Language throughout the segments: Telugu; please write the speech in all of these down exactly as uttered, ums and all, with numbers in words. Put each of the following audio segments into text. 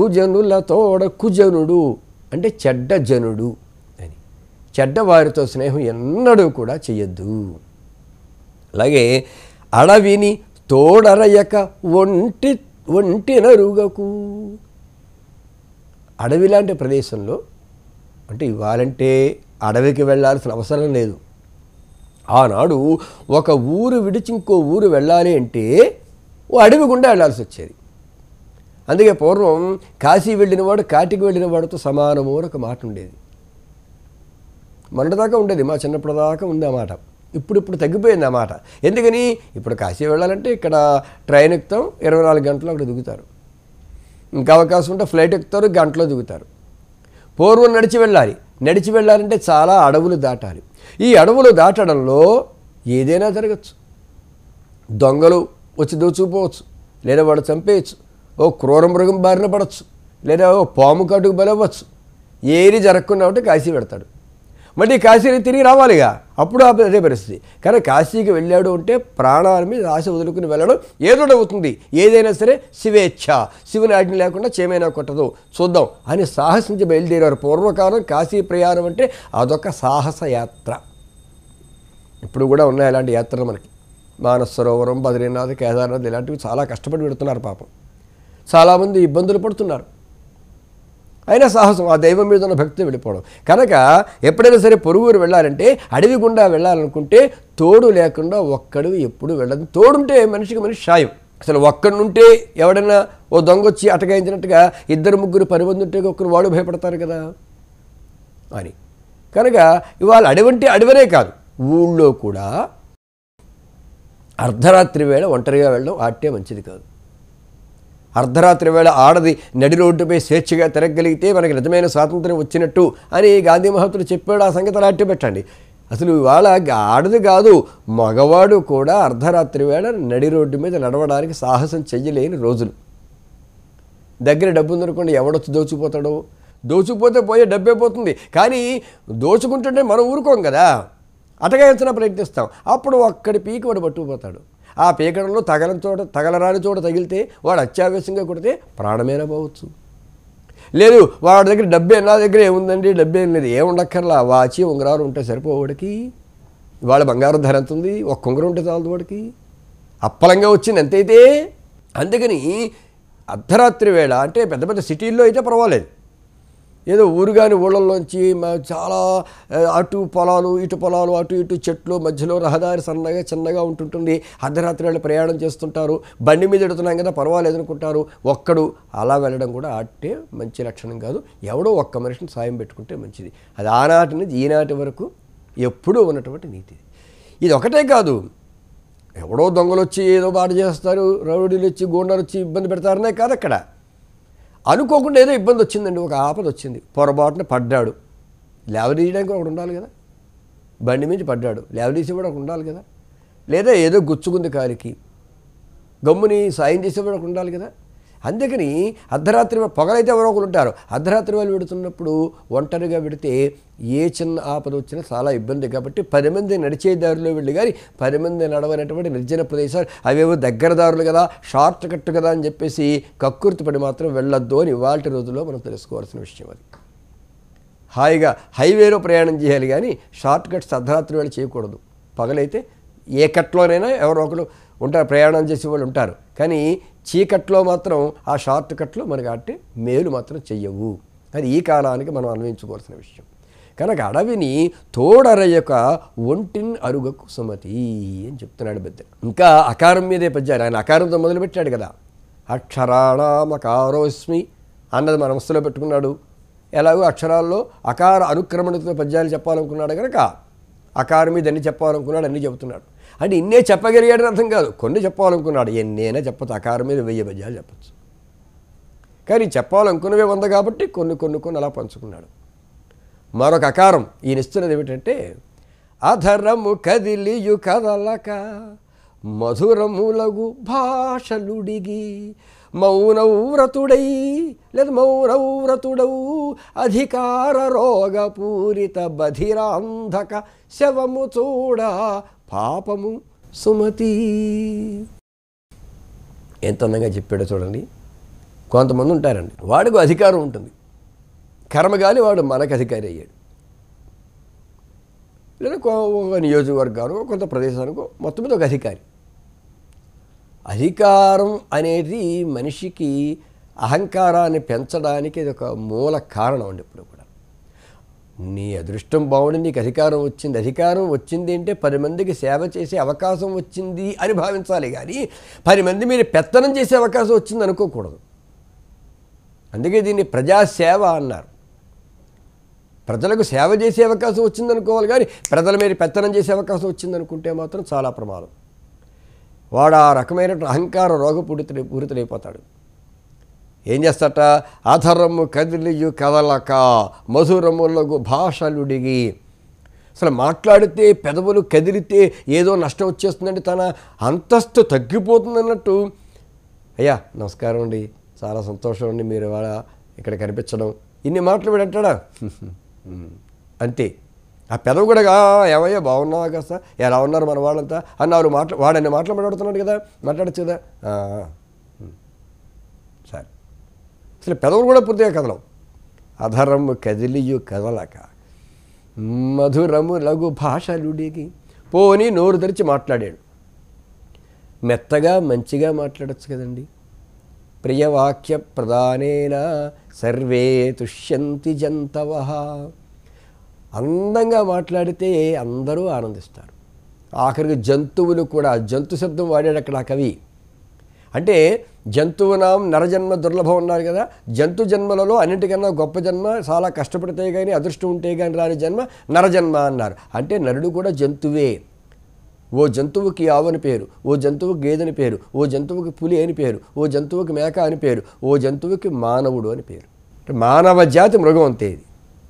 కుజనుల తోడ కుజనుడు అంటే చెడ్డ జనుడు అని. చెడ్డవారితో స్నేహం ఎన్నడూ కూడా చెయ్యొద్దు. అలాగే అడవిని తోడరయక ఒంటి ఒంటినరుగకు. అడవి లాంటి ప్రదేశంలో అంటే ఇవ్వాలంటే అడవికి వెళ్ళాల్సిన అవసరం లేదు. ఆనాడు ఒక ఊరు విడిచి ఇంకో ఊరు వెళ్ళాలి అంటే ఓ అడవి గుండా వెళ్ళాల్సి వచ్చేది. అందుకే పూర్వం కాశీ వెళ్ళినవాడు కాటికి వెళ్ళిన వాడితో సమానము అని ఒక మాట ఉండేది. మొన్నటిదాకా ఉండేది, మా చిన్నప్పుడు దాకా ఉంది ఆ మాట. ఇప్పుడు ఇప్పుడు తగ్గిపోయింది ఆ మాట. ఎందుకని? ఇప్పుడు కాశీ వెళ్ళాలంటే ఇక్కడ ట్రైన్ ఎక్కుతాం, ఇరవై నాలుగు గంటలు అక్కడ దిగుతారు. ఇంకా అవకాశం ఉంటే ఫ్లైట్ ఎక్కుతారు, గంటలో దిగుతారు. పూర్వం నడిచి వెళ్ళాలి. నడిచి వెళ్ళాలంటే చాలా అడవులు దాటాలి. ఈ అడవులు దాటడంలో ఏదైనా జరగచ్చు. దొంగలు వచ్చి దోచుకుపోవచ్చు, లేదా వాడు చంపేయచ్చు, ఓ క్రూర మృగం బారిన పడవచ్చు, లేదా ఓ పాము కాటుకు బలవ్వచ్చు. ఏది జరగకుండా ఉంటే కాశీ పెడతాడు. మళ్ళీ కాశీని తిరిగి రావాలిగా, అప్పుడు అదే పరిస్థితి. కానీ కాశీకి వెళ్ళాడు అంటే ప్రాణాల మీద ఆశ వదులుకుని వెళ్ళడం ఏదో అవుతుంది. ఏదైనా సరే శివేచ్ఛ, శివుని ఆజ్ఞ లేకుండా చేమైనా కొట్టదు, చూద్దాం అని సాహసించి బయలుదేరారు. పూర్వకాలం కాశీ ప్రయాణం అంటే అదొక సాహస యాత్ర. ఇప్పుడు కూడా ఉన్నాయి అలాంటి యాత్రలు మనకి. మానసరోవరం, బద్రీనాథ్, కేదార్నాథ్ ఇలాంటివి చాలా కష్టపడి పెడుతున్నారు పాపం. చాలామంది ఇబ్బందులు పడుతున్నారు. అయినా సాహసం, ఆ దైవం మీద ఉన్న భక్తి వెళ్ళిపోవడం. కనుక ఎప్పుడైనా సరే పొరుగురు వెళ్ళాలంటే అడవి గుండా వెళ్ళాలనుకుంటే తోడు లేకుండా ఒక్కడు ఎప్పుడు వెళ్ళదు. తోడుంటే మనిషికి మనిషి సాయం. అసలు ఒక్కడుంటే ఎవడైనా ఓ దొంగ వచ్చి అటకాయించినట్టుగా ఇద్దరు ముగ్గురు పది మంది ఉంటే ఒక్కరు వాడు భయపడతారు కదా అని. కనుక ఇవాళ అడవంటే అడవనే కాదు, ఊళ్ళో కూడా అర్ధరాత్రి వేళ ఒంటరిగా వెళ్ళడం ఆటే మంచిది కాదు. అర్ధరాత్రి వేళ ఆడది నడి రోడ్డుపై స్వేచ్ఛగా తిరగలిగితే మనకి నిజమైన స్వాతంత్రం వచ్చినట్టు అని గాంధీ మహాత్ముడు చెప్పాడు. ఆ సంగతి అలాంటి పెట్టండి. అసలు ఇవాళ ఆడది కాదు, మగవాడు కూడా అర్ధరాత్రి వేళ నడి రోడ్డు మీద నడవడానికి సాహసం చెయ్యలేని రోజులు. దగ్గర డబ్బు ఉందనుకోండి, ఎవడొచ్చి దోచుకుపోతాడో. దోచుకుపోతే పోయే డబ్బే పోతుంది. కానీ దోచుకుంటుంటే మనం ఊరుకోం కదా, అటగాయించిన ప్రయత్నిస్తాం. అప్పుడు ఒక్కడి పీకి వాడు పట్టుకుపోతాడు. ఆ పీకడంలో తగలని చోట తగలరాని చోట తగిలితే వాడు అత్యావేశంగా కొడితే ప్రాణమేనా పోవచ్చు. లేదు వాడి దగ్గర డబ్బే, నా దగ్గర ఏముందండి డబ్బేం లేదు, ఏముండక్కర్లా, వాచి ఉంగరాలు ఉంటే సరిపోవాడికి. వాళ్ళ బంగారం ధర ఎంత ఉంది, ఒక్క ఉంగరం ఉంటే చాలదు వాడికి. అప్పలంగా వచ్చింది ఎంతైతే. అందుకని అర్ధరాత్రి వేళ అంటే పెద్ద పెద్ద సిటీల్లో అయితే పర్వాలేదు. ఏదో ఊరుగాని ఊళ్ళల్లోంచి చాలా అటు పొలాలు ఇటు పొలాలు అటు ఇటు చెట్లు మధ్యలో రహదారి సన్నగా చిన్నగా ఉంటుంటుంది. అర్ధరాత్రి వేళ ప్రయాణం చేస్తుంటారు. బండి మీద ఎడుతున్నాం కదా పర్వాలేదు అనుకుంటారు. ఒక్కడు అలా వెళ్ళడం కూడా అట్టే మంచి లక్షణం కాదు. ఎవడో ఒక్క మనిషిని సాయం పెట్టుకుంటే మంచిది. అది ఆనాటి నుంచి ఈనాటి వరకు ఎప్పుడూ ఉన్నటువంటి నీతి. ఇది ఒకటే కాదు, ఎవడో దొంగలు వచ్చి ఏదో బాట చేస్తారు, రౌడీలు వచ్చి గూండాలు వచ్చి ఇబ్బంది పెడతారనే కాదు. అక్కడ అనుకోకుండా ఏదో ఇబ్బంది వచ్చిందండి, ఒక ఆపద వచ్చింది, పొరపాటున పడ్డాడు, లేవదీయడానికి ఒకటి ఉండాలి కదా. బండి మీద పడ్డాడు, లేవదీసి కూడా ఒకటి ఉండాలి కదా. లేదా ఏదో గుచ్చుకుంది కాలికి, గమ్ముని సాయం చేసేవాడు ఒకటి ఉండాలి కదా. అందుకని అర్ధరాత్రి పొగలైతే ఎవరో ఒకరు ఉంటారు. అర్ధరాత్రి వాళ్ళు పెడుతున్నప్పుడు ఒంటరిగా పెడితే ఏ చిన్న ఆపద వచ్చినా చాలా ఇబ్బంది. కాబట్టి పది మంది నడిచే దారిలో వెళ్ళి కానీ పది మంది నడవనటువంటి నిర్జన ప్రదేశాలు అవేవో దగ్గర దారులు కదా, షార్ట్ కట్ కదా అని చెప్పేసి కక్కుర్తి పడి మాత్రం వెళ్ళొద్దు అని ఇవాళ రోజుల్లో మనం తెలుసుకోవాల్సిన విషయం. అది హాయిగా హైవేలో ప్రయాణం చేయాలి కానీ షార్ట్ కట్స్ అర్ధరాత్రి వేళ చేయకూడదు. పగలైతే ఏ కట్లోనైనా ఎవరో ఒకరు ఉంటారు, ప్రయాణం చేసే వాళ్ళు ఉంటారు. కానీ చీకట్లో మాత్రం ఆ షార్ట్ కట్లు మనకి అట్టి మేలు మాత్రం చెయ్యవు. అది ఈ కాలానికి మనం అన్వయించుకోవాల్సిన విషయం. కనుక అడవిని తోడరయ్యక ఒంటిన్ అరుగకు సుమతి అని చెప్తున్నాడు పెద్ద. ఇంకా అకారం మీదే పద్యాలు. ఆయన అకారంతో మొదలుపెట్టాడు కదా. అక్షరాణామకారోస్మి అన్నది మన మనసులో పెట్టుకున్నాడు. ఎలాగో అక్షరాల్లో అకార అనుక్రమణతో పద్యాలు చెప్పాలనుకున్నాడు కనుక అకారం మీద అన్ని చెప్పాలనుకున్నాడు, అన్నీ చెబుతున్నాడు. అంటే ఇన్నే చెప్పగలిగాడని అర్థం కాదు, కొన్ని చెప్పాలనుకున్నాడు. ఎన్నైనా చెప్పచ్చు, అకారం మీద వెయ్యి పద్యాలు చెప్పచ్చు. కానీ చెప్పాలనుకున్నవే వంద కాబట్టి కొన్ని కొన్ని కొన్ని అలా పంచుకున్నాడు. మరొక అకారం ఈయన ఇస్తున్నది ఏమిటంటే అధరము కదిలియు కదలక మధురములగు భాషలుడిగి మౌనవ్రతుడై లేదా మౌనవ్రతుడవు అధికార రోగ పూరిత బధిరాంధక శవము చూడ పాపము సుమతి. ఎంత అందంగా చెప్పాడో చూడండి. కొంతమంది ఉంటారండి, వాడికి అధికారం ఉంటుంది, కర్మగాలి వాడు మనకు అధికారి అయ్యాడు. లేదా ఒక నియోజకవర్గానికో కొంత ప్రదేశానికో మొత్తం మీద ఒక అధికారి. అధికారం అనేది మనిషికి అహంకారాన్ని పెంచడానికి ఇది ఒక మూల కారణం అండి. ఇప్పుడు కూడా నీ అదృష్టం బాగుండి నీకు అధికారం వచ్చింది, అధికారం వచ్చింది అంటే పది మందికి సేవ చేసే అవకాశం వచ్చింది అని భావించాలి కానీ పది మంది మీరు పెత్తనం చేసే అవకాశం వచ్చింది అనుకోకూడదు. అందుకే దీన్ని ప్రజాసేవ అన్నారు. ప్రజలకు సేవ చేసే అవకాశం వచ్చిందనుకోవాలి కానీ ప్రజల మీద పెత్తనం చేసే అవకాశం వచ్చిందనుకుంటే మాత్రం చాలా ప్రమాదం. వాడు ఆ రకమైన అహంకార రోగపూరిత పూరితులైపోతాడు. ఏం చేస్తాట, అధరము కదిలియు కదలక మధురములకు భాషలుడిగి. అసలు మాట్లాడితే పెదవులు కదిలితే ఏదో నష్టం వచ్చేస్తుందండి, తన అంతస్తు తగ్గిపోతుందన్నట్టు. అయ్యా నమస్కారం అండి, చాలా సంతోషం అండి మీరు ఇవాళ ఇక్కడ కనిపించడం, ఇన్ని మాటలు వీడు అంటాడా అంతే. ఆ పెదవు కూడా ఏమయ్యా బాగున్నావా కాస్త, ఎలా ఉన్నారు మన వాళ్ళంతా అన్న వాళ్ళు మాట్లా వాడన్ని మాటలు మాట్లాడుతున్నాడు కదా, మాట్లాడచ్చు కదా. సరే, అసలు పెదవులు కూడా పూర్తిగా కదలం. అధరము కదిలియు కదలక మధురము లఘు భాషలుడికి. పోని నోరు తెరిచి మాట్లాడాడు. మెత్తగా మంచిగా మాట్లాడచ్చు కదండి. ప్రియవాక్య ప్రధానేన సర్వే తుష్యంతి జంతవః. అందంగా మాట్లాడితే అందరూ ఆనందిస్తారు. ఆఖరికి జంతువులు కూడా, జంతు శబ్దం వాడాడు అక్కడ ఆ కవి. అంటే జంతువునాం నరజన్మ దుర్లభం ఉన్నారు కదా, జంతు జన్మలలో అన్నింటికన్నా గొప్ప జన్మ, చాలా కష్టపడితే కానీ అదృష్టం ఉంటే కానీ రాని జన్మ నరజన్మ అన్నారు. అంటే నరుడు కూడా జంతువే. ఓ జంతువుకి ఆవని పేరు, ఓ జంతువుకి గేదెని పేరు, ఓ జంతువుకి పులి అని పేరు, ఓ జంతువుకి మేక అని పేరు, ఓ జంతువుకి మానవుడు అని పేరు. అంటే మానవ జాతి మృగం అంతే. ఇది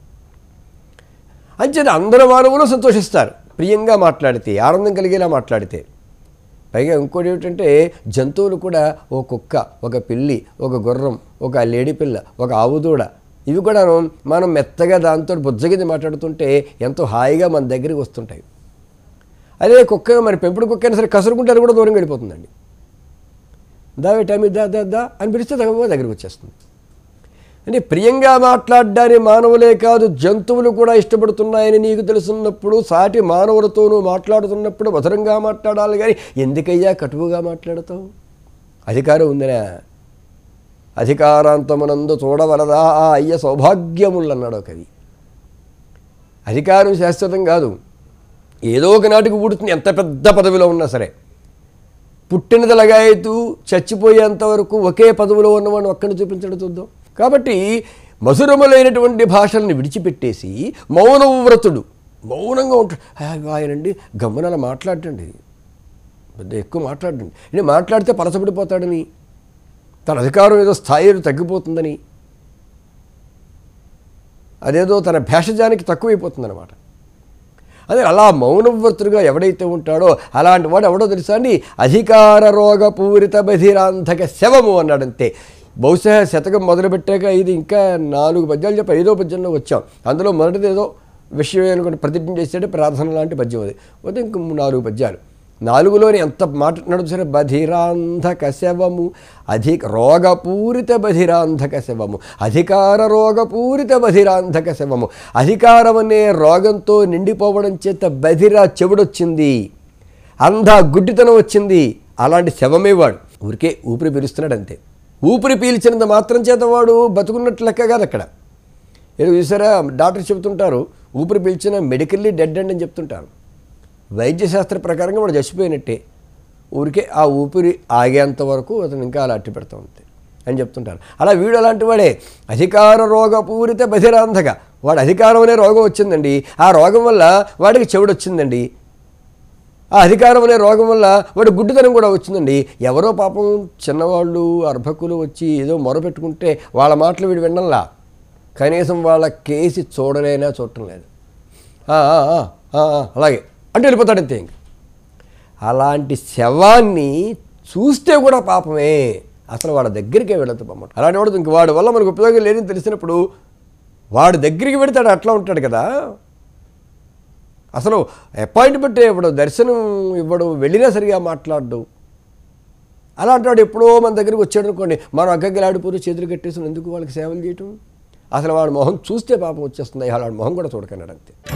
అంచేది అందరు మానవులు సంతోషిస్తారు ప్రియంగా మాట్లాడితే, ఆనందం కలిగేలా మాట్లాడితే. పైగా ఇంకోటి ఏమిటంటే జంతువులు కూడా, ఓ కుక్క, ఒక పిల్లి, ఒక గుర్రం, ఒక లేడీ పిల్ల, ఒక ఆవుదూడ, ఇవి కూడా మనం మెత్తగా దాంతో బుజ్జగిది మాట్లాడుతుంటే ఎంతో హాయిగా మన దగ్గరికి వస్తుంటాయి. అదే కుక్క, మరి పెంపుడు కుక్క అయినా సరే కసురుకుంటే అది కూడా దూరం వెళ్ళిపోతుందండి. దావే టైం దా దా దా అని పిలిస్తే తగ్గ దగ్గరికి వచ్చేస్తుంది. అంటే ప్రియంగా మాట్లాడడాన్ని మానవులే కాదు జంతువులు కూడా ఇష్టపడుతున్నాయని నీకు తెలుసున్నప్పుడు, సాటి మానవులతోనూ మాట్లాడుతున్నప్పుడు మధురంగా మాట్లాడాలి కానీ ఎందుకయ్యా కటువుగా మాట్లాడతావు? అధికారం ఉందనా? అధికారాంతమునందు చూడవలదా ఆ అయ్య సౌభాగ్యములు అన్నాడు కవి. అధికారం శాశ్వతం కాదు, ఏదో ఒక నాటికి ఊడుతుంది. ఎంత పెద్ద పదవిలో ఉన్నా సరే పుట్టినది లగాయతూ చచ్చిపోయేంతవరకు ఒకే పదవిలో ఉన్నవాడిని ఒక్కడిని చూపించడం చూద్దాం. కాబట్టి మధురములైనటువంటి భాషల్ని విడిచిపెట్టేసి మౌనవ్రతుడు, మౌనంగా ఉంటాడు. ఆయనండి గమ్మనాల మాట్లాడండి, పెద్ద ఎక్కువ మాట్లాడండి, నేను మాట్లాడితే పలసపడిపోతాడని, తన అధికారం ఏదో స్థాయిలో తగ్గిపోతుందని, అదేదో తన భేషజానికి తక్కువైపోతుందన్నమాట. అదే అలా మౌనవ్రతుడుగా ఎవడైతే ఉంటాడో అలాంటి వాడు ఎవడో తెలుసా అండి, అధికార రోగపూరిత బధిరాంధక శవము అన్నాడంతే. బహుశా శతకం మొదలుపెట్టాక ఇది ఇంకా నాలుగు పద్యాలు చెప్పి ఐదో పద్యంలో వచ్చాం. అందులో మొదటిది ఏదో విషయం అనుకుంటే ప్రతిజ్ఞ చేసేటే ప్రార్థన లాంటి పద్యం అది. పోతే ఇంక నాలుగు పద్యాలు, నాలుగులోని ఎంత మాట్లాడు సరే, బధిరాంధక శవము, అధిక రోగపూరిత బధిరాంధక శవము, అధికార రోగపూరిత బధిరాంధక శవము. అధికారం అనే రోగంతో నిండిపోవడం చేత బధిర చెవుడొచ్చింది, అంధ గుడ్డితనం వచ్చింది. అలాంటి శవమే వాడు, ఊరికే ఊపిరి పీలుస్తున్నాడు అంతే. ఊపిరి పీల్చినంత మాత్రం చేత వాడు బతుకున్నట్లు లెక్క కాదు. అక్కడ ఏదో చూసారా, డాక్టర్ చెబుతుంటారు ఊపిరి పీల్చిన మెడికల్లీ డెడ్ అండ్ అని చెప్తుంటారు. వైద్యశాస్త్ర ప్రకారంగా వాడు చచ్చిపోయినట్టే, ఊరికే ఆ ఊపిరి ఆగేంత వరకు అతను ఇంకా అలా అట్టి పెడతా ఉంటాయి అని చెప్తుంటారు. అలా వీడు అలాంటి వాడే, అధికార రోగపూరిత బధిరాంధక. వాడు అధికారం అనే రోగం వచ్చిందండి, ఆ రోగం వల్ల వాడికి చెవుడు వచ్చిందండి, ఆ అధికారం అనే రోగం వల్ల వాడు గుడ్డితనం కూడా వచ్చిందండి. ఎవరో పాపం చిన్నవాళ్ళు అర్భకులు వచ్చి ఏదో మొరపెట్టుకుంటే వాళ్ళ మాటలు వీడు వినడంలా, కనీసం వాళ్ళ కేసి చూడలేనా చూడటం లేదు, అలాగే అంటే వెళ్ళిపోతాడంతే. ఇంక అలాంటి శవాన్ని చూస్తే కూడా పాపమే, అసలు వాడి దగ్గరికే వెళ్ళదు అన్నమాట. అలాంటి వాడు ఇంక వాడి వల్ల మనకు ఉపయోగం లేదని తెలిసినప్పుడు వాడి దగ్గరికి పెడతాడు, అట్లా ఉంటాడు కదా. అసలు అపాయింట్మెంట్ ఇవ్వడు, దర్శనం ఇవ్వడు, వెళ్ళినా సరిగా మాట్లాడు, అలాంటి వాడు ఎప్పుడో మన దగ్గరికి వచ్చాడు అనుకోండి, మనం అగ్గగిలాడిపోయి చేతులు కట్టేసి ఎందుకు వాళ్ళకి సేవలు చేయటం? అసలు వాడి మొహం చూస్తే పాపం వచ్చేస్తుంది, వాడి మొహం కూడా చూడకన్నాడు అంతే.